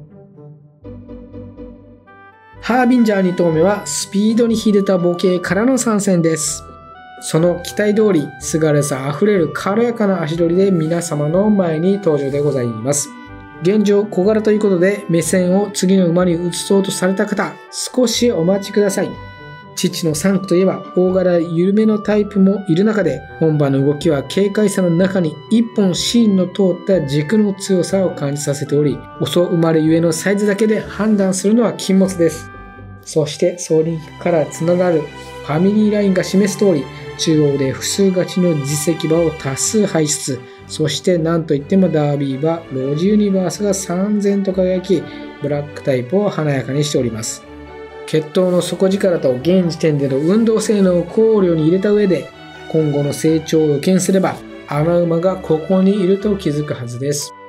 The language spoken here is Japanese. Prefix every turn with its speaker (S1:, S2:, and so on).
S1: ハービンジャー2頭目はスピードに秀でた母系からの参戦です。その期待通り、すがるさあふれる軽やかな足取りで皆様の前に登場でございます。現状小柄ということで目線を次の馬に移そうとされた方、少しお待ちください。父の3区といえば大柄緩めのタイプもいる中で、本場の動きは軽快さの中に一本芯の通った軸の強さを感じさせており、遅生まれゆえのサイズだけで判断するのは禁物です。そして走輪からつながるファミリーラインが示す通り、中央で複数勝ちの実績馬を多数輩出。そして何といってもダービー馬ロージユニバースが3000と輝き、ブラックタイプを華やかにしております。血統の底力と現時点での運動性能を考慮に入れた上で、今後の成長を予見すれば、あの馬がここにいると気づくはずです。